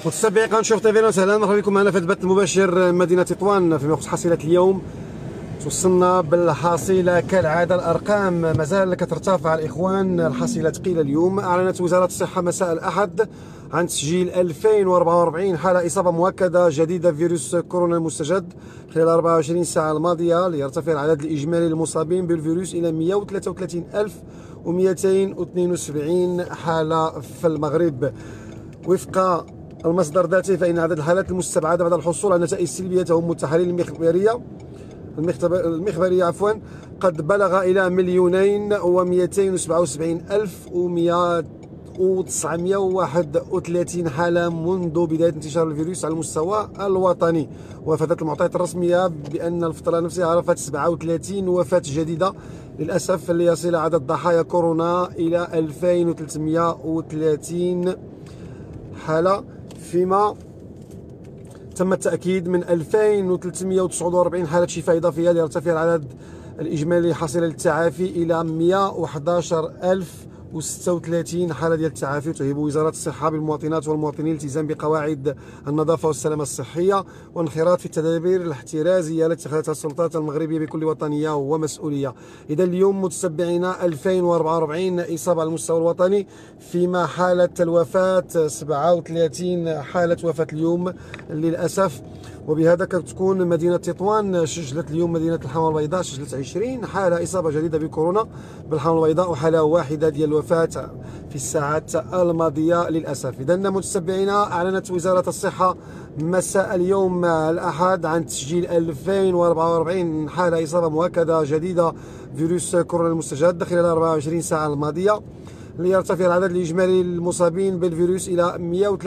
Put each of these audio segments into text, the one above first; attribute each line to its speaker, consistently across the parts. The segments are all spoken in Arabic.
Speaker 1: متابعي قناه شوف تيفي، وسهلا مرحبا بكم معنا في البث المباشر مدينه تطوان. فيما يخص حصيله اليوم توصلنا بالحصيله كالعاده، الارقام مازال كترتفع الاخوان. الحصيله ثقيله اليوم. اعلنت وزاره الصحه مساء الاحد عن تسجيل 2044 حاله اصابه مؤكده جديده بفيروس كورونا المستجد خلال 24 ساعه الماضيه، ليرتفع العدد الاجمالي للمصابين بالفيروس الى 133272 حاله في المغرب. وفق المصدر ذاته، فإن عدد الحالات المستبعدة بعد الحصول على نتائج سلبية تهم التحاليل المخبرية قد بلغ إلى 227,277,931 حالة منذ بداية انتشار الفيروس على المستوى الوطني. وافادت المعطيات الرسمية بأن الفترة نفسها عرفت 37 وفاة جديدة للأسف، ليصل عدد ضحايا كورونا إلى 2330 حالة، فيما تم التأكيد من 2349 حالة شفاء إضافية، ليرتفع العدد الإجمالي حاصل للتعافي إلى 111036 حالة ديال التعافي. تهيب وزارة الصحة بالمواطنات والمواطنين الالتزام بقواعد النظافة والسلامة الصحية وانخراط في التدابير الاحترازية التي اتخذتها السلطات المغربية بكل وطنية ومسؤولية. إذا اليوم متتبعينا 2044 إصابة على المستوى الوطني، فيما حالة الوفاة 37 حالة وفاة اليوم للأسف. وبهذا كتكون مدينة تطوان سجلت اليوم، مدينة الحمراء البيضاء سجلت 20 حالة إصابة جديدة بكورونا بالحمراء البيضاء، وحالة واحدة ديال الوفاة في الساعات الماضية للأسف. إذا متتبعينا، أعلنت وزارة الصحة مساء اليوم الأحد عن تسجيل 2044 حالة إصابة مؤكدة جديدة فيروس كورونا المستجد خلال 24 ساعة الماضية، ليرتفع العدد الإجمالي للمصابين بالفيروس إلى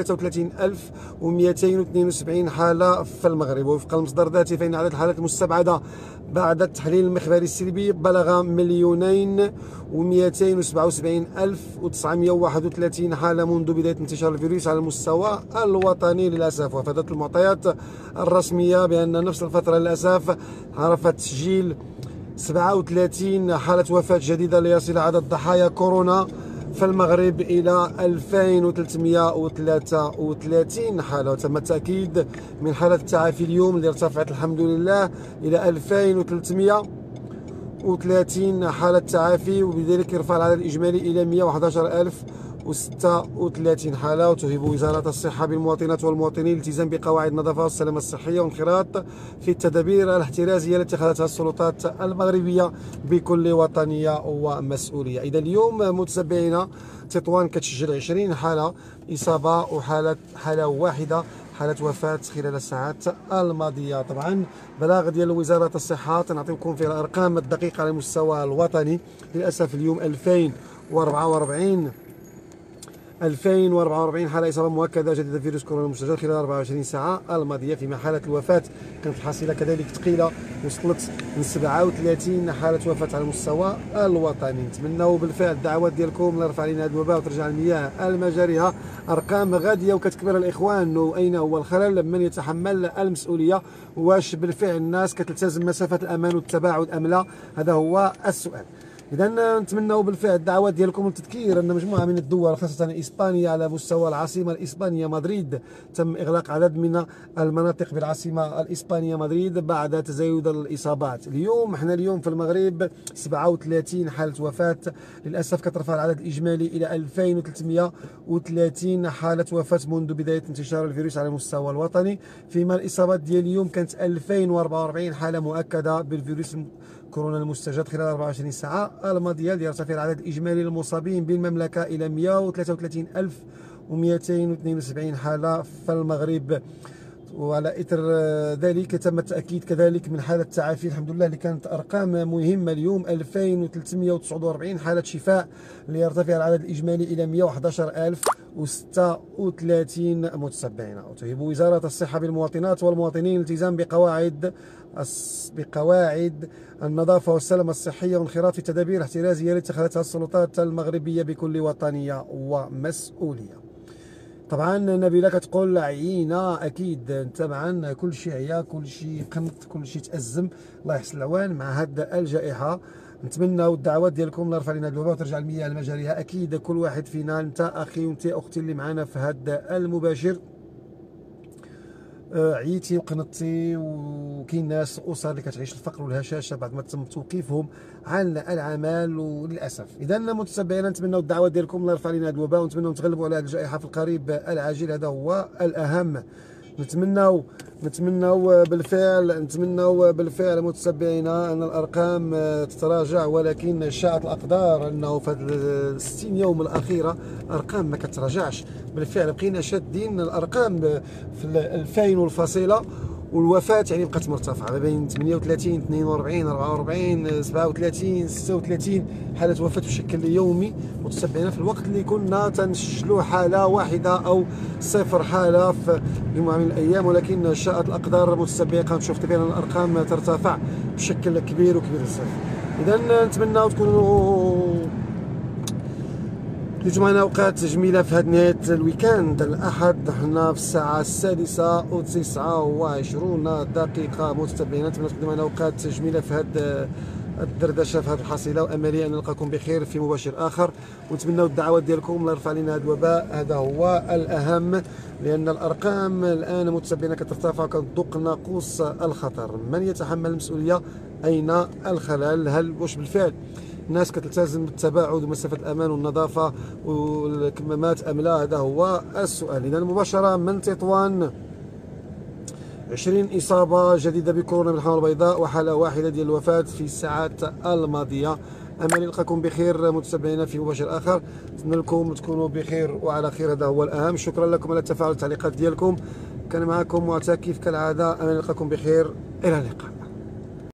Speaker 1: 133272 حالة في المغرب. وفق المصدر ذاته، فإن عدد الحالات المستبعدة بعد التحليل المخبري السلبي بلغ 2,277,931 حالة منذ بداية انتشار الفيروس على المستوى الوطني للأسف. وافادت المعطيات الرسمية بأن نفس الفترة للأسف عرفت تسجيل 37 حالة وفاة جديدة، ليصل عدد ضحايا كورونا في المغرب إلى 2333 حالة. وتم التأكيد من حالة التعافي اليوم اللي ارتفعت الحمد لله إلى 2330 حالة تعافي، وبذلك يرفع العدد الإجمالي إلى 111036 حالة. وتهيب وزارة الصحة بالمواطنات والمواطنين الالتزام بقواعد النظافة والسلامة الصحية وانخراط في التدابير الاحترازية التي اتخذتها السلطات المغربية بكل وطنية ومسؤولية. إذا اليوم متابعينا، تطوان كتسجل 20 حالة إصابة حالة واحدة حالة وفاة خلال الساعات الماضية. طبعا بلاغ ديال وزارة الصحة تنعطيكم فيه الأرقام الدقيقة على المستوى الوطني. للأسف اليوم 2044 حالة إصابة مؤكدة جديدة فيروس كورونا المستجد خلال 24 ساعة الماضية، فيما حالة الوفاة كانت الحصيلة كذلك ثقيلة، وصلت من 37 حالة وفاة على المستوى الوطني. نتمنوا بالفعل الدعوات ديالكم الله يرفع علينا هذا الوباء وترجع المياه لمجاريها. أرقام غادية وكتكبر الإخوان، وأين هو الخلل؟ من يتحمل المسؤولية؟ واش بالفعل الناس كتلتزم مسافة الأمان والتباعد أم لا؟ هذا هو السؤال. إذا نتمنوا بالفعل الدعوات ديالكم والتذكير أن مجموعة من الدول خاصة إسبانيا على مستوى العاصمة الإسبانية مدريد تم إغلاق عدد من المناطق بالعاصمة الإسبانية مدريد بعد تزايد الإصابات. اليوم في المغرب 37 حالة وفاة للأسف، كترفع العدد الإجمالي إلى 2330 حالة وفاة منذ بداية انتشار الفيروس على المستوى الوطني، فيما الإصابات ديال اليوم كانت 2044 حالة مؤكدة بالفيروس كورونا المستجد خلال 24 ساعة الماضية، ليرتفع العدد الإجمالي للمصابين بالمملكة إلى 133272 حالة في المغرب. وعلى إثر ذلك تم التأكيد كذلك من حالة التعافي الحمد لله، اللي كانت أرقام مهمة اليوم 2349 حالة شفاء، ليرتفع العدد الإجمالي إلى 111036 متتبعين. وتهيب وزارة الصحة بالمواطنات والمواطنين الالتزام بقواعد النظافة والسلامة الصحية وانخراط في التدابير الاحترازية التي اتخذتها السلطات المغربية بكل وطنية ومسؤولية. طبعا نبيلة كتقول عيينا، اكيد طبعا كل شيء عيا، كل شيء قنط، كل شيء تأزم. الله يحسن العوان مع هاد الجائحة. نتمنى الدعوات ديالكم الله يرفع لنا هاد الوباء وترجع المياه لمجاريها. اكيد كل واحد فينا، انت اخي وانت اختي اللي معنا في هاد المباشر، عييتي وقنطتي، وكاين ناس اسر اللي كتعيش الفقر والهشاشه بعد ما تم توقيفهم عن العمل وللاسف. اذا متتبعينا نتمنوا الدعوه ديالكم الله يرفع علينا هذا الوباء، ونتمنوا نتغلبوا على هذه الجائحه في القريب العاجل، هذا هو الاهم. نتمنوا بالفعل متتبعينا ان الارقام تتراجع، ولكن شاءت الاقدار انه في هذه 60 يوم الاخيره ارقام ما كتراجعش. بالفعل بقينا شادين الارقام في 2000 والفصيله، والوفاه يعني بقات مرتفعه ما بين 38 42 44 37 36 حاله وفاه بشكل يومي متتبعين، في الوقت اللي كنا تنسجلوا حاله واحده او صفر حاله في مجموعه من الايام. ولكن شاءت الاقدار متتبعين كنشوف طبيعي الارقام ترتفع بشكل كبير بزاف. اذا نتمنى تكونوا جيتوا معنا اوقات جميله في هذه نهايه الويكاند الاحد. حنا في الساعه 6:29 متتبعينا، نتمنى تقضيو معنا اوقات جميله في هذه الدردشه في هذه الحصيله، واملي ان نلقاكم بخير في مباشر اخر. ونتمنوا الدعوات ديالكم الله يرفع علينا هذا الوباء، هذا هو الاهم، لان الارقام الان متتبعينا كترتفع وكتدق ناقوس الخطر. من يتحمل المسؤوليه؟ اين الخلل؟ هل واش بالفعل الناس كتلتزم بالتباعد ومسافه الامان والنظافه والكمامات ام لا؟ هذا هو السؤال. اذا مباشره من تطوان 20 اصابه جديده بكورونا بالحمى البيضاء وحاله واحده ديال الوفاه في الساعات الماضيه. امل نلقاكم بخير متابعينا في مباشر اخر، نتمنى لكم تكونوا بخير وعلى خير، هذا هو الاهم. شكرا لكم على التفاعل والتعليقات ديالكم، كان معكم معتكف كالعاده. امل نلقاكم بخير، الى اللقاء.